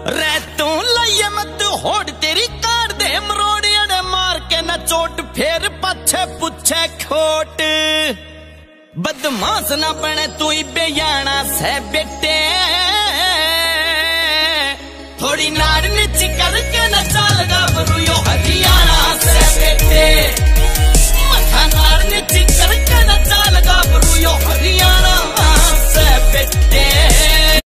रे तू लाइए मत होड़ तेरी कार दे मरोड़िया ने मार के न चोट फिर पछे पुछे खोट बदमाश ना बने तू बेयाना से बेटे